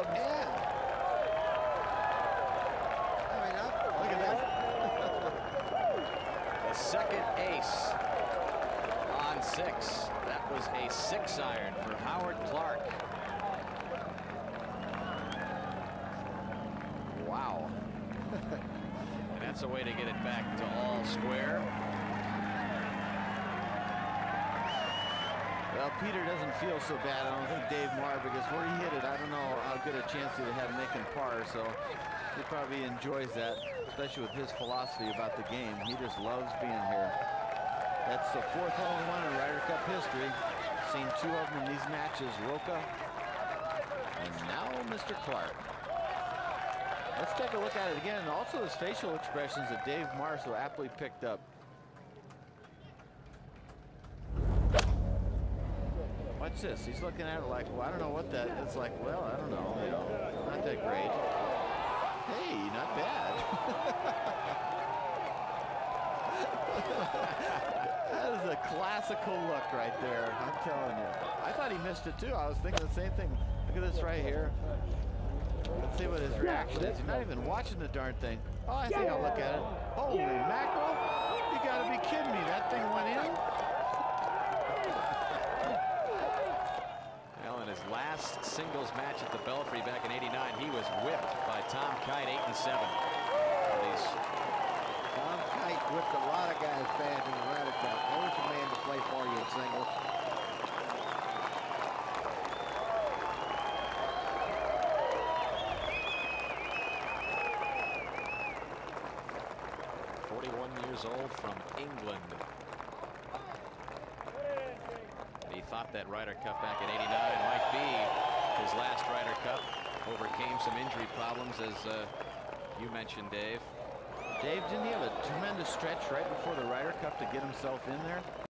Yeah. Look at that. The second ace on 6. That was a 6-iron for Howard Clark. Wow. And that's a way to get it back to all square. Well, Peter doesn't feel so bad. I don't think Dave Marr, because where he hit it, I don't know how good a chance he had making par. So he probably enjoys that, especially with his philosophy about the game. He just loves being here. That's the 4th hole-in-one in Ryder Cup history. Seen 2 of them in these matches, Rocca and now Mr. Clark. Let's take a look at it again. And also his facial expressions that Dave Marr so aptly picked up. Watch this. He's looking at it like, well, I don't know what that. It's like, well, I don't know. You know, not that great. Hey, not bad. That is a classical look right there. I'm telling you. I thought he missed it too. I was thinking the same thing. Look at this right here. Let's see what his reaction is. He's not even watching the darn thing. Oh, I think I'll look at it. Holy mackerel! You got to be kidding me. That thing went in. His last singles match at the Belfry back in '89, he was whipped by Tom Kite 8-7. Tom Kite whipped a lot of guys bad in the Ryder Cup. There's a man to play for you in singles. Years old from England. He thought that Ryder Cup back in '89 might be his last Ryder Cup. Overcame some injury problems, as you mentioned, Dave. Dave, didn't he have a tremendous stretch right before the Ryder Cup to get himself in there?